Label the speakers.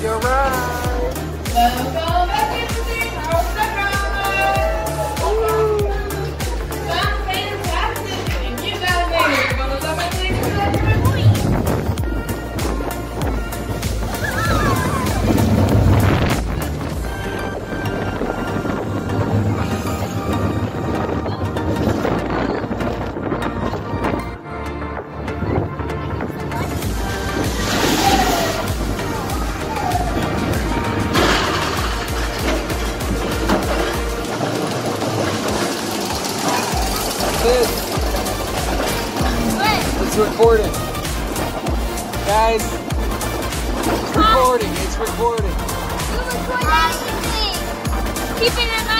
Speaker 1: your ride.
Speaker 2: Welcome back, everything. How's the ride? Sounds fantastic. And you got it. Vamos a meter
Speaker 1: It's recording. Guys, it's recording. It's recording.
Speaker 3: You record everything. Keep it in